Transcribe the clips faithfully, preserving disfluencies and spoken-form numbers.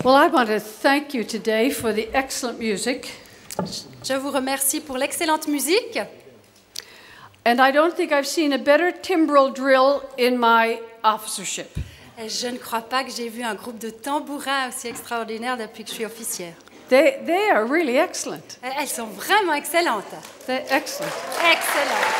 Well, I want to thank you today for the excellent music. Je vous remercie pour l'excellente musique. And I don't think I've seen a better timbral drill in my officership. Et je ne crois pas que j'ai vu un groupe de tambourins aussi extraordinaire depuis que je suis officière. They, they are really excellent. Elles sont vraiment excellentes. They're excellent. Excellentes.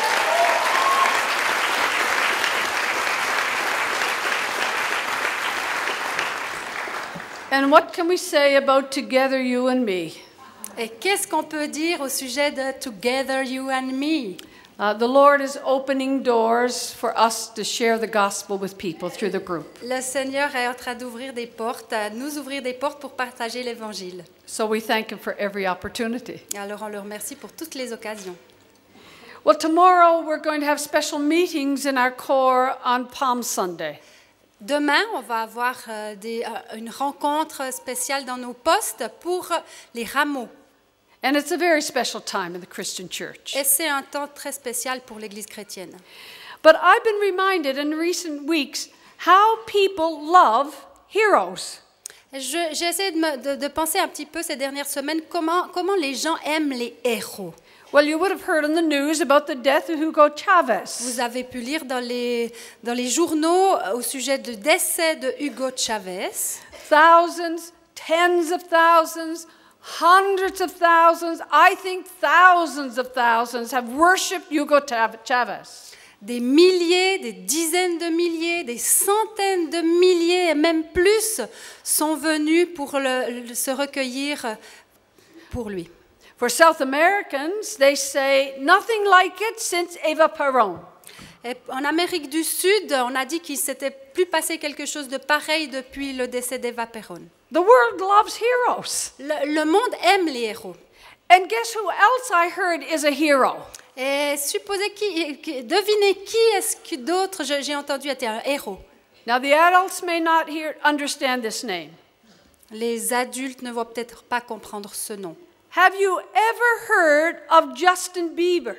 And what can we say about Together You and Me? Et qu'est-ce qu'on peut dire au sujet de Together You and Me? Uh, the Lord is opening doors for us to share the gospel with people through the group. Le Seigneur est en train d'ouvrir des portes, à nous ouvrir des portes pour partager l'Évangile. So we thank Him for every opportunity. Alors on le remercie pour toutes les occasions. Well, tomorrow we're going to have special meetings in our corps on Palm Sunday. Demain, on va avoir euh, des, euh, une rencontre spéciale dans nos postes pour les rameaux. And it's a very special time in the Christian church. Et c'est un temps très spécial pour l'Église chrétienne. But I've been reminded in recent weeks how people love heroes. Je, j'essaie de, me, de, de penser un petit peu ces dernières semaines comment, comment les gens aiment les héros. Well, you would have heard in the news about the death of Hugo Chavez. Vous avez pu lire dans les, dans les journaux au sujet du décès de Hugo Chavez. Thousands, tens of thousands, hundreds of thousands, I think thousands of thousands have worshipped Hugo Chavez. Des milliers, des dizaines de milliers, des centaines de milliers et même plus sont venus pour le, le, se recueillir pour lui. For South Americans, they say nothing like it since Eva Perón. Et en Amérique du Sud, on a dit qu'il ne s'était plus passé quelque chose de pareil depuis le décès d'Eva Perón. The world loves heroes. Le, le monde aime les héros. And guess who else I heard is a hero? Et supposez qui, qui devinez qui est-ce que d'autres j'ai entendu était un héros. Now the adults may not hear, understand this name. Les adultes ne vont peut-être pas comprendre ce nom. Have you ever heard of Justin Bieber?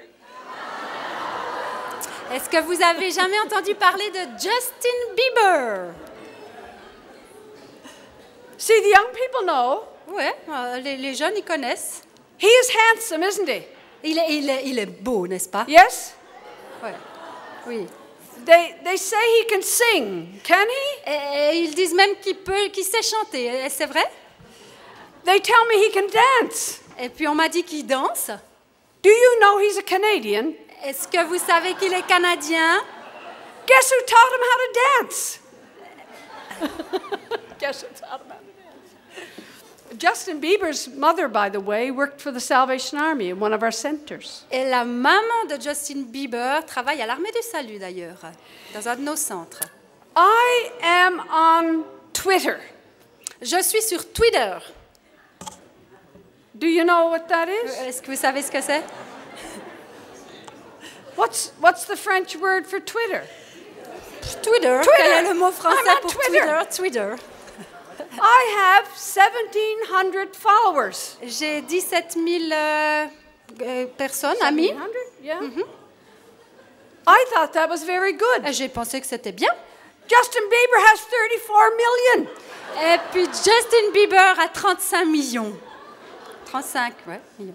Est-ce que vous avez jamais entendu parler de Justin Bieber? See, the young people know. Ouais, les, les jeunes, ils connaissent. He is handsome, isn't he? Il est, il est, il est beau, n'est-ce pas? Yes? Ouais. Oui. They, they say he can sing. Can he? Et, et ils disent même qu'il peut, qu'il sait chanter. Et c'est vrai? They tell me he can dance. Et puis on m'a dit qu'il danse. Do you know he's a Canadian? Est-ce que vous savez qu'il est canadien? Guess who taught him how to dance? Guess who taught him how to dance? Justin Bieber's mother, by the way, worked for the Salvation Army in one of our centers. Et la maman de Justin Bieber travaille à l'armée du salut d'ailleurs, dans un de nos centres. I am on Twitter. Je suis sur Twitter. Do you know what that is? Est-ce que vous savez ce que c'est? What's, what's the French word for Twitter? Twitter. Twitter. Quel est le mot français I'm on pour Twitter. Twitter? Twitter. I have seventeen hundred followers. J'ai dix-sept mille euh, euh, personnes, amis. seventeen hundred? Yeah. Mm-hmm. I thought that was very good. J'ai pensé que c'était bien. Justin Bieber has thirty-four million. Et puis Justin Bieber a trente-cinq millions. trente-cinq, ouais, millions.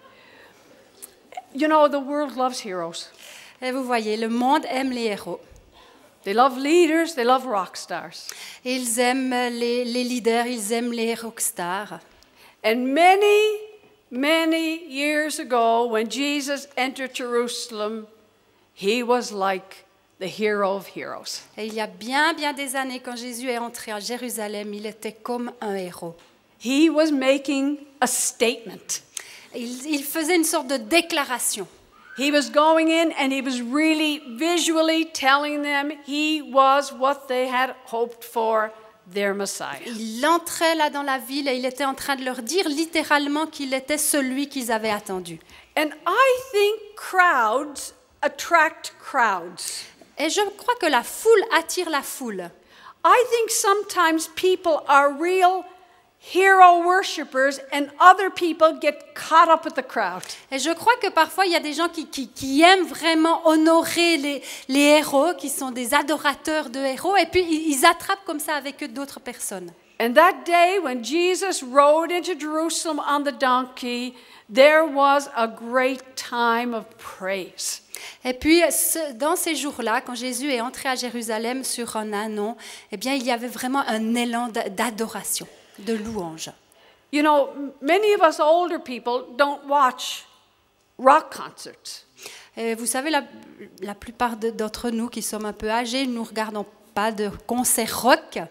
You know, the world loves heroes. Et vous voyez, le monde aime les héros. They love leaders, they love rock stars. Ils aiment les, les leaders, ils aiment les rockstars. And many, many years ago, when Jesus entered Jerusalem, he was like the hero of heroes. Et il y a bien, bien des années, quand Jésus est entré à Jérusalem, il était comme un héros. He was making a statement. Il, il faisait une sorte de déclaration. He was going in and he was really visually telling them he was what they had hoped for, their Messiah. Il entrait là dans la ville et il était en train de leur dire littéralement qu'il était celui qu'ils avaient attendu. And I think crowds attract crowds. Et je crois que la foule attire la foule. I think sometimes people are real hero worshippers and other people get caught up with the crowd. Et je crois que parfois il y a des gens qui, qui, qui aiment vraiment honorer les, les héros, qui sont des adorateurs de héros, et puis ils, ils attrapent comme ça avec eux d'autres personnes. And that day when Jesus rode into Jerusalem on the donkey, there was a great time of praise. Et puis, ce- dans ces jours-là, quand Jésus est entré à Jérusalem sur un ânon, eh bien, il y avait vraiment un élan d'a- d'adoration, de louange. You know, m- many of us older people don't watch rock concerts. Et vous savez, la, la plupart de- d'entre nous qui sommes un peu âgés, nous ne regardons pas de concerts rock.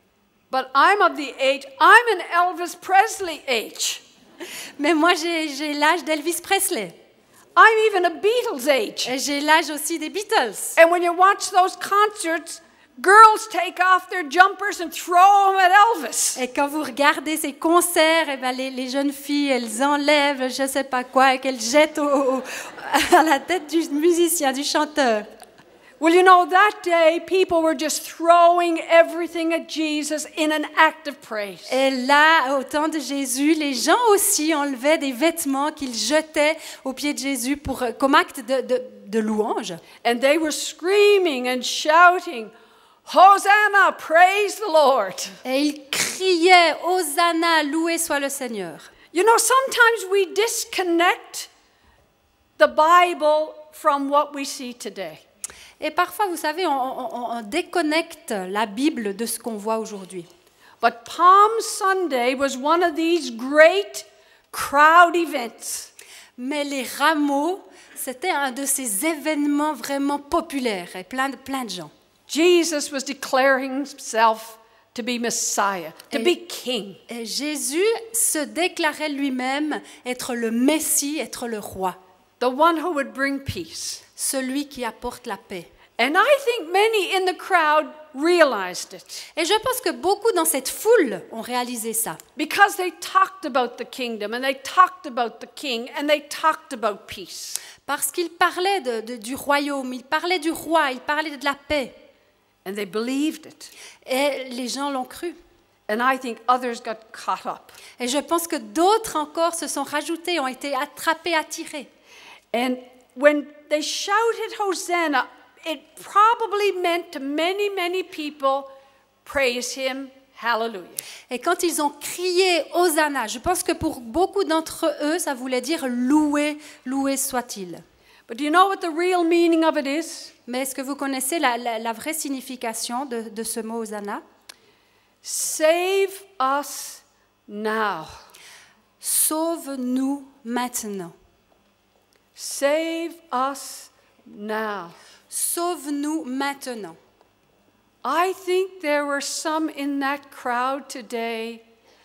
But I'm of the age, I'm an Elvis Presley age. Mais moi, j'ai j'ai l'âge d'Elvis Presley. I'm even a Beatles age. Et j'ai l'âge aussi des Beatles. And when you watch those concerts, girls take off their jumpers and throw them at Elvis. Et quand vous regardez ces concerts, eh ben les, les jeunes filles, elles enlèvent je ne sais pas quoi et qu'elles jettent au- au- à la tête du musicien, du chanteur. Well, you know, that day people were just throwing everything at Jesus in an act of praise. Et là, au temps de Jésus, les gens aussi enlevaient des vêtements qu'ils jetaient aux pieds de Jésus pour, comme acte de, de, de louange. And they were screaming and shouting, Hosanna, praise the Lord. Et ils criaient, Hosanna, loué soit le Seigneur. You know, sometimes we disconnect the Bible from what we see today. Et parfois, vous savez, on, on- on déconnecte la Bible de ce qu'on voit aujourd'hui. But Palm Sunday was one of these great crowd events. Mais les rameaux, c'était un de ces événements vraiment populaires et plein de, plein de gens. Jesus was declaring himself to be Messiah, to Et- be King. Et Jésus se déclarait lui-même être le Messie, être le roi, The one who would bring peace. celui qui apporte la paix. And I think many in the crowd realized it Et je pense que beaucoup dans cette foule ont réalisé ça. because they talked about the kingdom and they talked about the king and they talked about peace. Parce qu'ils parlaient de- de- du royaume, ils parlaient du roi, ils parlaient de la paix. And they believed it. Et les gens l'ont cru. And I think others got caught up. Et je pense que d'autres encore se sont rajoutés, ont été attrapés, attirés. And when they shouted Hosanna, it probably meant to many, many people, praise him, hallelujah. Et quand ils ont crié Hosanna, je pense que pour beaucoup d'entre eux, ça voulait dire loué, loué soit-il. But do you know what the real meaning of it is? Mais est-ce que vous connaissez la, la- la vraie signification de, de ce mot Hosanna? Save us now. Sauve-nous maintenant. Save us now. Sauve-nous maintenant. I think there were some in that crowd today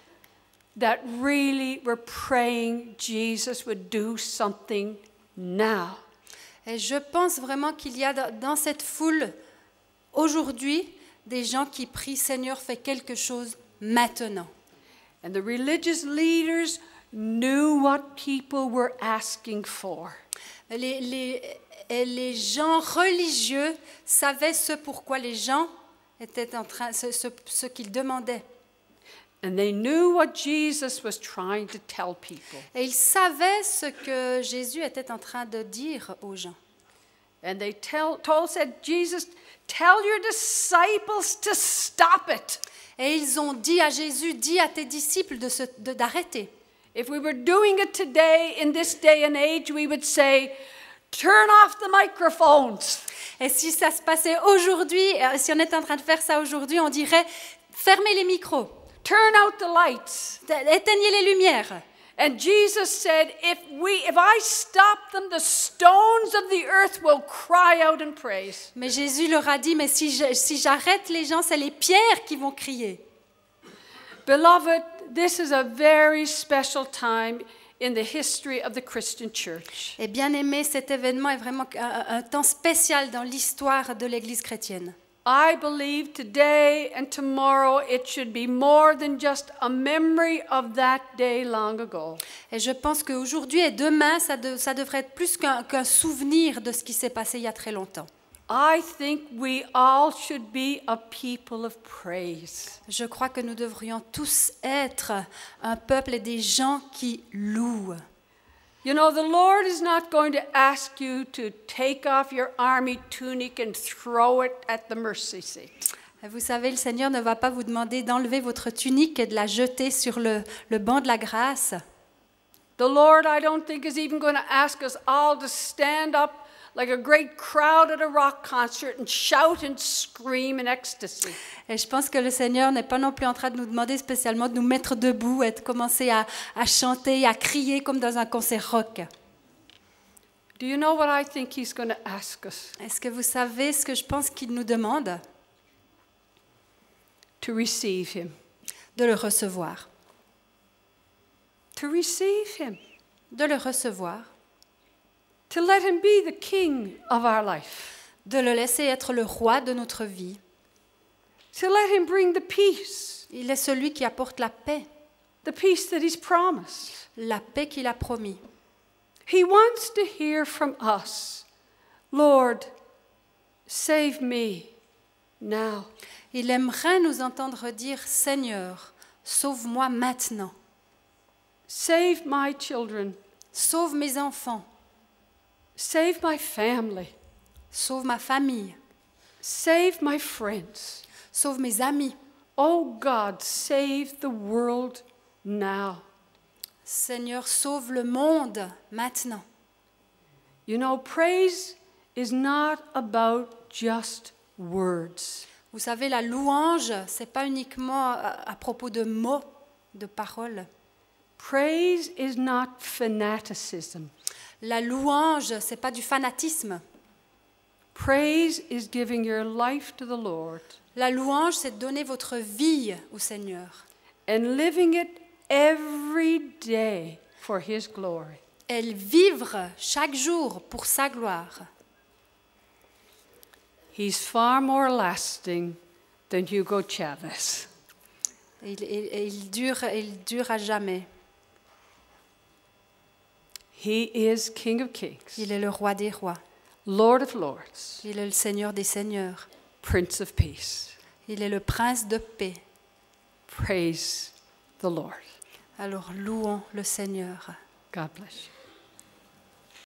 that really were praying Jesus would do something now. Et je pense vraiment qu'il y a dans dans cette foule aujourd'hui des gens qui prient Seigneur, fais quelque chose maintenant. And the religious leaders knew what people were asking for. Les, les, et les gens religieux savaient ce pourquoi les gens étaient en train, ce, ce, ce qu'ils demandaient. And they knew what Jesus was trying to tell people. Et ils savaient ce que Jésus était en train de dire aux gens. And they tell, told, said, Jesus, tell your disciples to stop it. Et ils ont dit à Jésus, dis à tes disciples de se- de- d'arrêter. If we were doing it today, in this day and age, we would say, turn off the microphones. Et si ça se passait aujourd'hui, euh, si on était en train de faire ça aujourd'hui, on dirait, fermez les micros, Turn out the lights. éteignez les lumières. And Jesus said, if we, if I stop them, the stones of the earth will cry out in praise. Mais Jésus leur a dit, mais si je- si j'arrête les gens, c'est les pierres qui vont crier. Beloved, this is a very special time in the history of the Christian church. Et bien aimé, cet événement est vraiment un, un temps spécial dans l'histoire de l'Église chrétienne. I believe today and tomorrow it should be more than just a memory of that day long ago. Et je pense qu'aujourd'hui et demain, ça, de- ça devrait être plus qu'un qu'un souvenir de ce qui s'est passé il y a très longtemps. I think we all should be a people of praise. Je crois que nous devrions tous être un peuple et des gens qui louent. You know, the Lord is not going to ask you to take off your army tunic and throw it at the mercy seat. Vous savez, le Seigneur ne va pas vous demander d'enlever votre tunique et de la jeter sur le, le banc de la grâce. The Lord, I don't think, is even going to ask us all to stand up like a great crowd at a rock concert and shout and scream in ecstasy. Et je pense que le Seigneur n'est pas non plus en train de nous demander spécialement de nous mettre debout et de commencer à, à chanter, à crier comme dans un concert rock. Do you know what I think He's going to ask us? Est-ce que vous savez ce que je pense qu'il nous demande? To receive Him. De le recevoir. To receive Him. De le recevoir. To let Him be the King of our life. De le laisser être le roi de notre vie. To let Him bring the peace. Il est celui qui apporte la paix. The peace that He's promised. La paix qu'il a promis. He wants to hear from us, Lord, save me now. Il aimerait nous entendre dire, Seigneur, sauve-moi maintenant. Save my children. Sauve mes enfants. Save my family. Sauve ma famille. Save my friends. Sauve mes amis. Oh God, save the world now. Seigneur, sauve le monde maintenant. You know, praise is not about just words. Vous savez, la louange, c'est pas uniquement à, à propos de mots, de paroles. Praise is not fanaticism. La louange, c'est pas du fanatisme. Praise is giving your life to the Lord. La louange, c'est donner votre vie au Seigneur. And living it every day for His glory. Et vivre chaque jour pour sa gloire. He's far more lasting than Hugo Chavez. Il, il, il, dure, il dure à jamais. He is King of Kings. Il est le roi des rois. Lord of Lords. Il est le Seigneur des seigneurs. Prince of Peace. Il est le prince de paix. Praise the Lord. Alors louons le Seigneur. God bless you.